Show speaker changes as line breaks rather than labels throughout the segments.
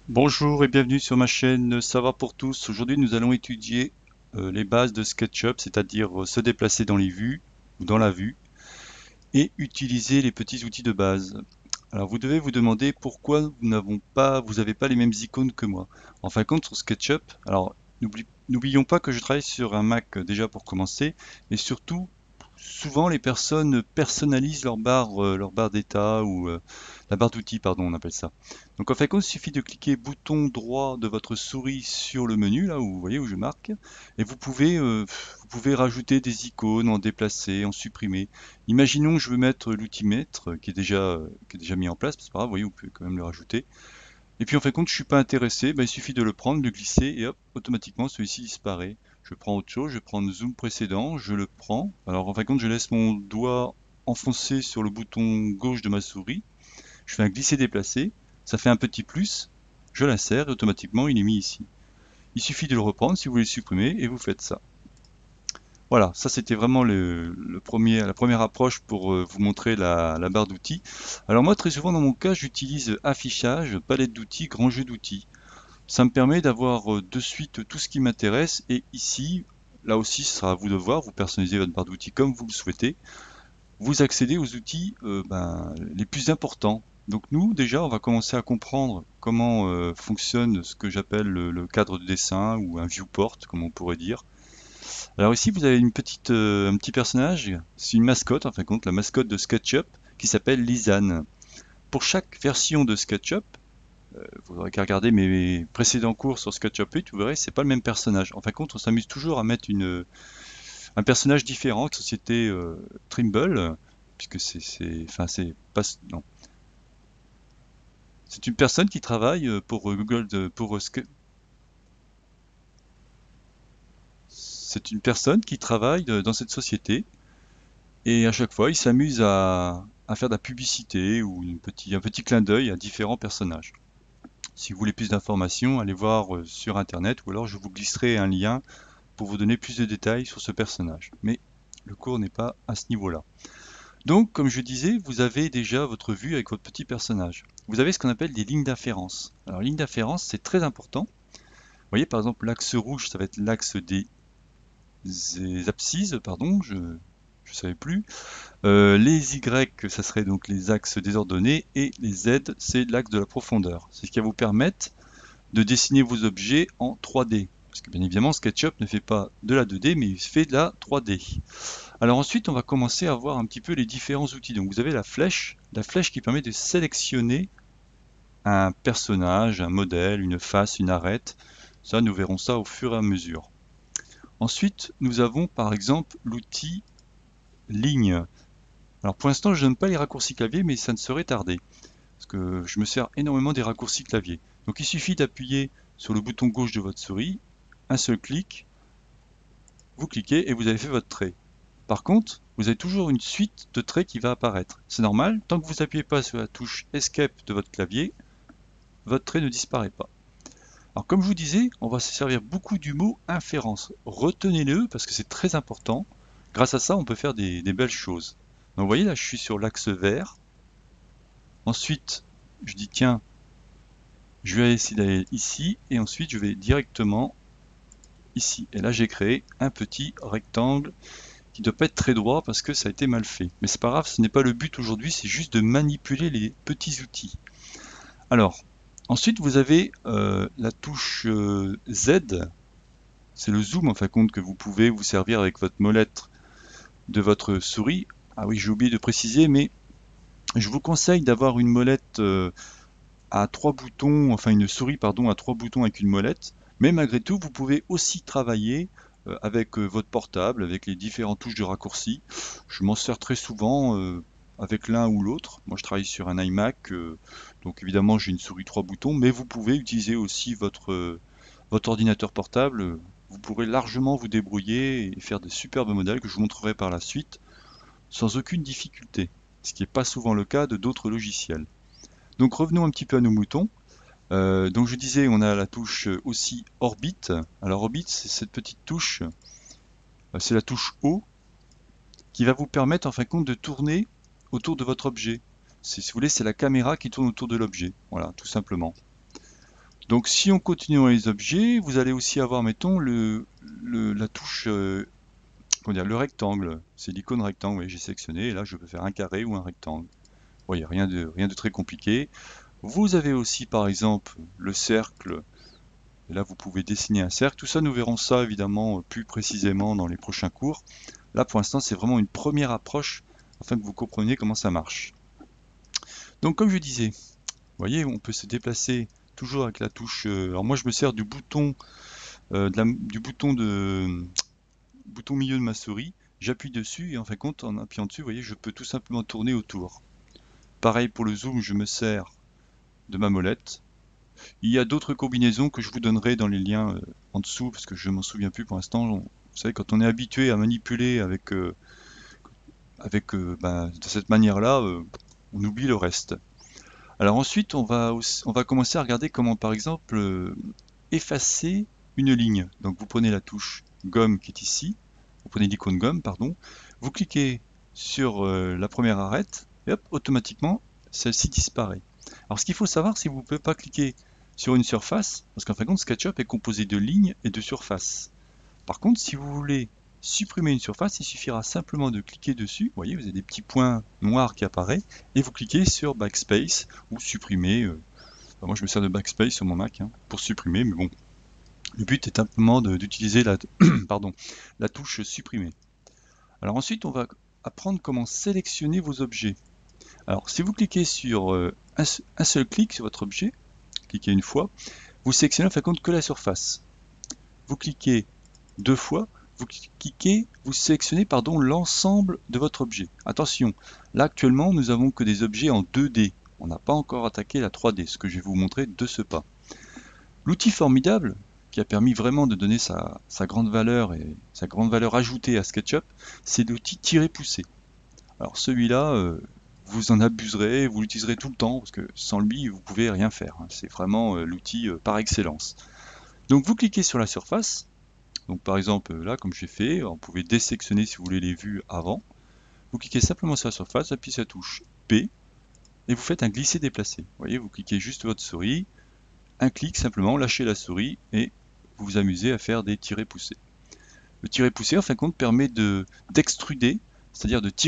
Bonjour et bienvenue sur ma chaîne Savoir pour tous. Aujourd'hui, nous allons étudier les bases de SketchUp, c'est-à-dire se déplacer dans les vues ou dans la vue et utiliser les petits outils de base. Alors, vous devez vous demander pourquoi vous n'avez pas les mêmes icônes que moi. En fin de compte, sur SketchUp, alors n'oublions pas que je travaille sur un Mac déjà pour commencer, et surtout, souvent les personnes personnalisent leur barre d'état ou la barre d'outils, pardon, on appelle ça. Donc en fin de compte, il suffit de cliquer bouton droit de votre souris sur le menu, là où vous voyez où je marque, et vous pouvez rajouter des icônes, en déplacer, en supprimer. Imaginons que je veux mettre l'outil-mètre qui est déjà mis en place, c'est pas grave, vous voyez, vous pouvez quand même le rajouter. Et puis en fin de compte, je suis pas intéressé, bah, il suffit de le prendre, de le glisser et hop, automatiquement celui-ci disparaît. Je prends autre chose, je prends le zoom précédent, je le prends. Alors en fin de compte, je laisse mon doigt enfoncé sur le bouton gauche de ma souris, je fais un glisser-déplacer, ça fait un petit plus, je l'insère et automatiquement il est mis ici. Il suffit de le reprendre si vous voulez le supprimer et vous faites ça. Voilà, ça c'était vraiment la première approche pour vous montrer la barre d'outils. Alors moi très souvent dans mon cas j'utilise affichage, palette d'outils, grand jeu d'outils. Ça me permet d'avoir de suite tout ce qui m'intéresse et ici, là aussi ce sera à vous de voir, vous personnalisez votre barre d'outils comme vous le souhaitez. Vous accédez aux outils les plus importants. Donc nous déjà on va commencer à comprendre comment fonctionne ce que j'appelle le cadre de dessin ou un viewport comme on pourrait dire. Alors ici, vous avez un petit personnage, c'est une mascotte en fin de compte, la mascotte de SketchUp, qui s'appelle Lisanne. Pour chaque version de SketchUp, vous n'aurez qu'à regarder mes précédents cours sur SketchUp 8, vous verrez, c'est pas le même personnage. En fin de compte, on s'amuse toujours à mettre un personnage différent, société Trimble, puisque enfin c'est pas, non, c'est une personne qui travaille pour Google, c'est une personne qui travaille dans cette société. Et à chaque fois, il s'amuse à faire de la publicité ou un petit clin d'œil à différents personnages. Si vous voulez plus d'informations, allez voir sur internet ou alors je vous glisserai un lien pour vous donner plus de détails sur ce personnage. Mais le cours n'est pas à ce niveau-là. Donc, comme je disais, vous avez déjà votre vue avec votre petit personnage. Vous avez ce qu'on appelle des lignes d'inférence. Alors, lignes d'inférence, c'est très important. Vous voyez, par exemple, l'axe rouge, ça va être l'axe des abscisses, pardon, je ne savais plus. Les Y, ça serait donc les axes désordonnés, et les Z, c'est l'axe de la profondeur. C'est ce qui va vous permettre de dessiner vos objets en 3D. Parce que bien évidemment, SketchUp ne fait pas de la 2D, mais il fait de la 3D. Alors ensuite, on va commencer à voir un petit peu les différents outils. Donc vous avez la flèche qui permet de sélectionner un personnage, un modèle, une face, une arête. Ça, nous verrons ça au fur et à mesure. Ensuite, nous avons par exemple l'outil ligne. Alors pour l'instant, je ne donne pas les raccourcis clavier, mais ça ne saurait tarder, parce que je me sers énormément des raccourcis clavier. Donc il suffit d'appuyer sur le bouton gauche de votre souris, un seul clic, vous cliquez et vous avez fait votre trait. Par contre, vous avez toujours une suite de traits qui va apparaître. C'est normal, tant que vous n'appuyez pas sur la touche Escape de votre clavier, votre trait ne disparaît pas. Alors comme je vous disais, on va se servir beaucoup du mot inférence. Retenez-le parce que c'est très important. Grâce à ça, on peut faire des belles choses. Donc vous voyez là, je suis sur l'axe vert. Ensuite, je dis tiens, je vais essayer d'aller ici et ensuite je vais directement ici. Et là, j'ai créé un petit rectangle qui ne doit pas être très droit parce que ça a été mal fait. Mais c'est pas grave, ce n'est pas le but aujourd'hui, c'est juste de manipuler les petits outils. Alors, ensuite, vous avez la touche Z, c'est le zoom en fin de compte que vous pouvez vous servir avec votre molette de votre souris. Ah oui, j'ai oublié de préciser, mais je vous conseille d'avoir une molette à trois boutons, enfin une souris pardon, à trois boutons avec une molette, mais malgré tout vous pouvez aussi travailler avec votre portable, avec les différentes touches de raccourci. Je m'en sers très souvent avec l'un ou l'autre. Moi je travaille sur un iMac, donc évidemment j'ai une souris trois boutons, mais vous pouvez utiliser aussi votre ordinateur portable. Vous pourrez largement vous débrouiller et faire de superbes modèles que je vous montrerai par la suite sans aucune difficulté, ce qui n'est pas souvent le cas de d'autres logiciels. Donc revenons un petit peu à nos moutons. Donc je disais, on a la touche aussi Orbit. Alors Orbit, c'est cette petite touche, c'est la touche O, qui va vous permettre en fin de compte de tourner autour de votre objet. Si vous voulez, c'est la caméra qui tourne autour de l'objet. Voilà, tout simplement. Donc si on continue dans les objets, vous allez aussi avoir, mettons, la touche, comment dire, le rectangle. C'est l'icône rectangle, vous voyez, j'ai sélectionné, et là je peux faire un carré ou un rectangle. Bon, il n'y a rien de très compliqué. Vous avez aussi par exemple le cercle, et là vous pouvez dessiner un cercle. Tout ça, nous verrons ça évidemment plus précisément dans les prochains cours. Là pour l'instant c'est vraiment une première approche afin que vous compreniez comment ça marche. Donc comme je disais, vous voyez, on peut se déplacer toujours avec la touche. Alors moi je me sers du bouton bouton milieu de ma souris, j'appuie dessus et en fin de compte en appuyant dessus, vous voyez, je peux tout simplement tourner autour. Pareil pour le zoom, je me sers de ma molette. Il y a d'autres combinaisons que je vous donnerai dans les liens en dessous parce que je m'en souviens plus pour l'instant. Vous savez, quand on est habitué à manipuler de cette manière-là, on oublie le reste. Alors ensuite, on va commencer à regarder comment, par exemple, effacer une ligne. Donc vous prenez la touche gomme qui est ici, vous prenez l'icône gomme, pardon, vous cliquez sur la première arête, et hop, automatiquement, celle-ci disparaît. Alors ce qu'il faut savoir, c'est que vous ne pouvez pas cliquer sur une surface, parce qu'en fin de compte, SketchUp est composé de lignes et de surfaces. Par contre, si vous voulez supprimer une surface, il suffira simplement de cliquer dessus. Vous voyez, vous avez des petits points noirs qui apparaissent, et vous cliquez sur Backspace ou supprimer. Moi, je me sers de Backspace sur mon Mac pour supprimer, mais bon, le but est simplement d'utiliser la, pardon, la touche supprimer. Alors ensuite, on va apprendre comment sélectionner vos objets. Alors, si vous cliquez sur un seul clic sur votre objet, cliquez une fois, vous sélectionnez en fin de compte que la surface. Vous cliquez deux fois, vous sélectionnez l'ensemble de votre objet. Attention, là actuellement nous avons que des objets en 2D. On n'a pas encore attaqué la 3D, ce que je vais vous montrer de ce pas. L'outil formidable qui a permis vraiment de donner sa grande valeur et sa grande valeur ajoutée à SketchUp, c'est l'outil tirer-pousser. Alors celui-là, vous en abuserez, vous l'utiliserez tout le temps, parce que sans lui, vous pouvez rien faire. C'est vraiment l'outil par excellence. Donc vous cliquez sur la surface. Donc par exemple là, comme j'ai fait, vous pouvez désélectionner si vous voulez les vues avant. Vous cliquez simplement sur la surface, appuyez sur la touche P, et vous faites un glisser-déplacer. Vous voyez, vous cliquez juste votre souris, un clic simplement, lâchez la souris, et vous vous amusez à faire des tirés-poussés. Le tirer-pousser, en fin de compte, permet d'extruder, c'est-à-dire de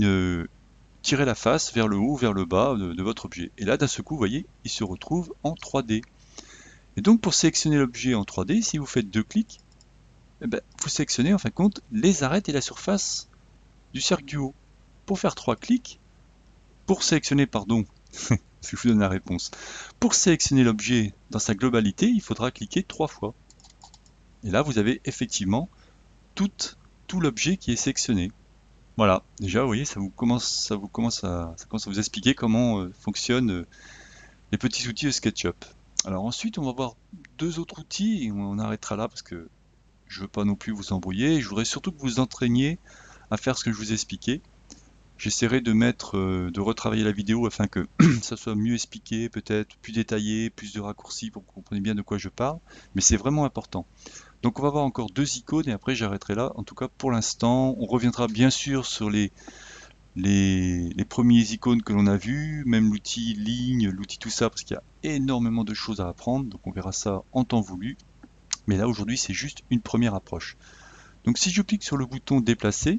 tirer la face vers le haut, vers le bas de votre objet. Et là, d'un seul coup, vous voyez, il se retrouve en 3D. Et donc, pour sélectionner l'objet en 3D, si vous faites deux clics, vous sélectionnez en fin de compte les arêtes et la surface du cercle du haut. Pour faire 3 clics, pour sélectionner, pardon, je vous donne la réponse, pour sélectionner l'objet dans sa globalité, il faudra cliquer 3 fois. Et là, vous avez effectivement tout l'objet qui est sélectionné. Voilà, déjà, vous voyez, ça commence à vous expliquer comment fonctionnent les petits outils de SketchUp. Alors ensuite, on va voir deux autres outils et on arrêtera là parce que je ne veux pas non plus vous embrouiller. Je voudrais surtout que vous vous entraîniez à faire ce que je vous ai expliqué. J'essaierai de retravailler la vidéo afin que ça soit mieux expliqué, peut-être plus détaillé, plus de raccourcis pour que vous compreniez bien de quoi je parle. Mais c'est vraiment important. Donc on va voir encore deux icônes et après j'arrêterai là. En tout cas pour l'instant, on reviendra bien sûr sur les premiers icônes que l'on a vus, même l'outil ligne, l'outil tout ça, parce qu'il y a énormément de choses à apprendre. Donc on verra ça en temps voulu. Mais là aujourd'hui c'est juste une première approche. Donc si je clique sur le bouton déplacer,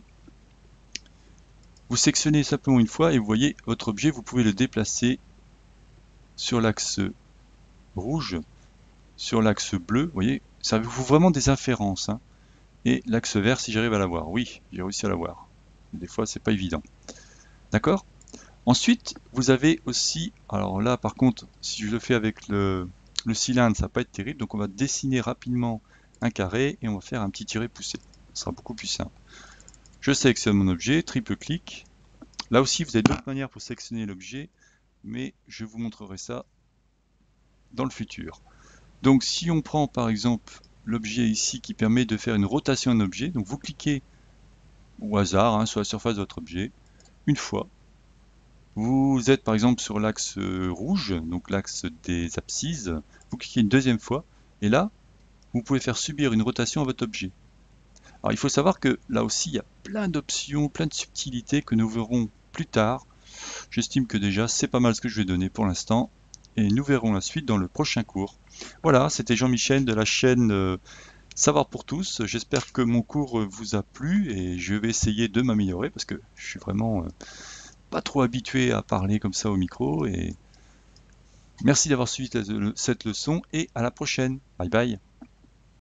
vous sélectionnez simplement une fois et vous voyez votre objet, vous pouvez le déplacer sur l'axe rouge, sur l'axe bleu, vous voyez, ça vous fait vraiment des inférences. Et l'axe vert si j'arrive à l'avoir. Oui, j'ai réussi à l'avoir. Des fois c'est pas évident. D'accord? Ensuite, vous avez aussi, alors là par contre, si je le fais avec le cylindre, ça va pas être terrible, donc on va dessiner rapidement un carré et on va faire un petit tiré poussé. Ce sera beaucoup plus simple. Je sélectionne mon objet, triple clic. Là aussi, vous avez d'autres manières pour sélectionner l'objet, mais je vous montrerai ça dans le futur. Donc si on prend par exemple l'objet ici qui permet de faire une rotation d'un objet, donc vous cliquez au hasard sur la surface de votre objet, une fois. Vous êtes par exemple sur l'axe rouge, donc l'axe des abscisses, vous cliquez une deuxième fois, et là, vous pouvez faire subir une rotation à votre objet. Alors il faut savoir que là aussi, il y a plein d'options, plein de subtilités que nous verrons plus tard. J'estime que déjà, c'est pas mal ce que je vais donner pour l'instant. et nous verrons la suite dans le prochain cours. Voilà, c'était Jean-Michel de la chaîne Savoir pour tous. J'espère que mon cours vous a plu et je vais essayer de m'améliorer parce que je suis vraiment pas trop habitué à parler comme ça au micro. Et merci d'avoir suivi cette leçon et à la prochaine. Bye bye.